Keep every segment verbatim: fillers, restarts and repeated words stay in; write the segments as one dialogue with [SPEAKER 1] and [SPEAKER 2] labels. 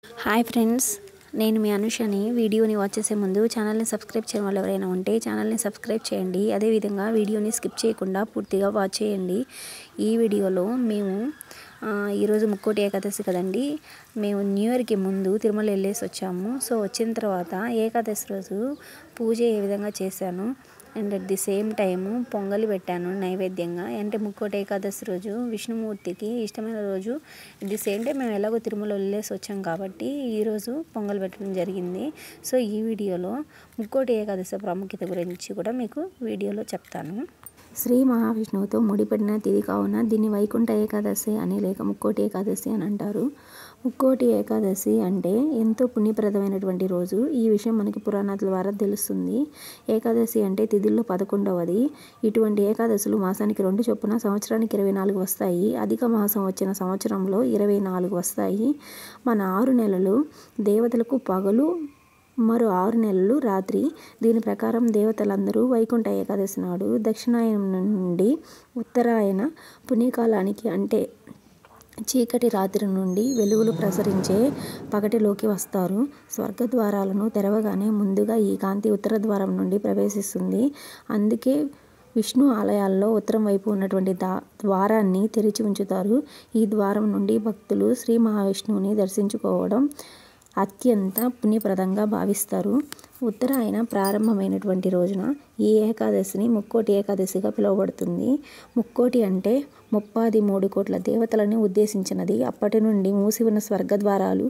[SPEAKER 1] Hi friends, నేను మీ అనుషని. వీడియోని watch చేసే ముందు ఛానల్ని సబ్స్క్రైబ్ చేయని వాళ్ళు ఎవరైనా ఉంటే ఛానల్ని సబ్స్క్రైబ్ చేయండి. అదేవిధంగా వీడియోని స్కిప్ చేయకుండా పూర్తిగా వాచ్ చేయండి. ఈ వీడియోలో మేము ఈరోజు ముక్కోటి ఏకాదశి కదండి, మేము న్యూ ఇయర్కి ముందు తిరుమల వెళ్ళేసి వచ్చాము. సో వచ్చిన తర్వాత ఏకాదశి రోజు పూజ ఏ విధంగా చేశాను and at the same time పొంగలి పెట్టాను నైవేద్యంగా. అంటే ముక్కోటి ఏకాదశి రోజు విష్ణుమూర్తికి ఇష్టమైన రోజు. అట్ ది సేమ్ టైం మేము ఎలాగో తిరుమల వెళ్ళేసి వచ్చాం కాబట్టి ఈరోజు పొంగల్ పెట్టడం జరిగింది. సో ఈ వీడియోలో ముక్కోటి ఏకాదశి ప్రాముఖ్యత గురించి కూడా మీకు వీడియోలో చెప్తాను. శ్రీ మహావిష్ణువుతో ముడిపడిన తిథి కావున దీన్ని వైకుంఠ ఏకాదశి అని లేక ముక్కోటి ఏకాదశి అని అంటారు. ముక్కోటి ఏకాదశి అంటే ఎంతో పుణ్యప్రదమైనటువంటి రోజు. ఈ విషయం మనకి పురాణాల ద్వారా తెలుస్తుంది. ఏకాదశి అంటే తిథుల్లో పదకొండవది. ఇటువంటి ఏకాదశులు మాసానికి రెండు చొప్పున సంవత్సరానికి ఇరవై నాలుగు వస్తాయి. అధిక మాసం వచ్చిన సంవత్సరంలో ఇరవై నాలుగు వస్తాయి. మన ఆరు నెలలు దేవతలకు పగలు, మరో ఆరు నెలలు రాత్రి. దీని ప్రకారం దేవతలందరూ వైకుంఠ ఏకాదశి నాడు దక్షిణాయనం నుండి ఉత్తరాయణ పుణ్యకాలానికి అంటే చీకటి రాత్రి నుండి వెలుగులు ప్రసరించే పగటిలోకి వస్తారు. స్వర్గద్వారాలను తెరవగానే ముందుగా ఈ కాంతి ఉత్తర ద్వారం నుండి ప్రవేశిస్తుంది. అందుకే విష్ణు ఆలయాల్లో ఉత్తరం వైపు ఉన్నటువంటి దా ద్వారాన్ని తెరిచి ఉంచుతారు. ఈ ద్వారం నుండి భక్తులు శ్రీ మహావిష్ణువుని దర్శించుకోవడం అత్యంత పుణ్యప్రదంగా భావిస్తారు. ఉత్తరాయణ ప్రారంభమైనటువంటి రోజున ఈ ఏకాదశిని ముక్కోటి ఏకాదశిగా పిలువబడుతుంది. ముక్కోటి అంటే ముప్పాది మూడు కోట్ల దేవతలని ఉద్దేశించినది. అప్పటి నుండి మూసి ఉన్న స్వర్గద్వారాలు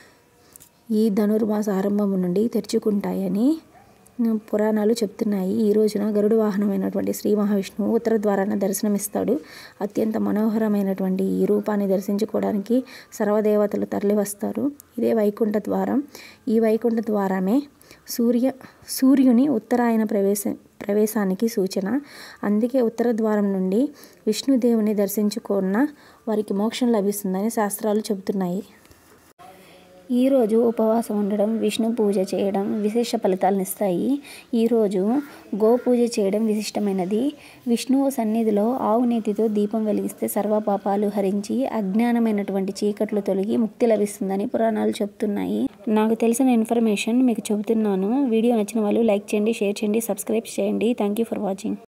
[SPEAKER 1] ఈ ధనుర్మాస ఆరంభం నుండి తెరుచుకుంటాయని పురాణాలు చెప్తున్నాయి. ఈ రోజున గరుడ వాహనమైనటువంటి శ్రీ మహావిష్ణువు ఉత్తర ద్వారాన దర్శనమిస్తాడు. అత్యంత మనోహరమైనటువంటి ఈ రూపాన్ని దర్శించుకోవడానికి సర్వదేవతలు తరలి వస్తారు. ఇదే వైకుంఠ ద్వారం. ఈ వైకుంఠ ద్వారమే సూర్య సూర్యుని ఉత్తరాయణ ప్రవేశ ప్రవేశానికి సూచన. అందుకే ఉత్తర ద్వారం నుండి విష్ణుదేవుని దర్శించుకున్న వారికి మోక్షం లభిస్తుందని శాస్త్రాలు చెబుతున్నాయి. ఈరోజు ఉపవాసం ఉండడం, విష్ణు పూజ చేయడం విశేష ఫలితాలను ఇస్తాయి. ఈరోజు గోపూజ చేయడం విశిష్టమైనది. విష్ణువు సన్నిధిలో ఆవు నేతితో దీపం వెలిగిస్తే సర్వపాపాలు హరించి అజ్ఞానమైనటువంటి చీకట్లు తొలగి ముక్తి లభిస్తుందని పురాణాలు చెప్తున్నాయి. నాకు తెలిసిన ఇన్ఫర్మేషన్ మీకు చెబుతున్నాను. వీడియో నచ్చిన వాళ్ళు లైక్ చేయండి, షేర్ చేయండి, సబ్స్క్రైబ్ చేయండి. Thank you for watching.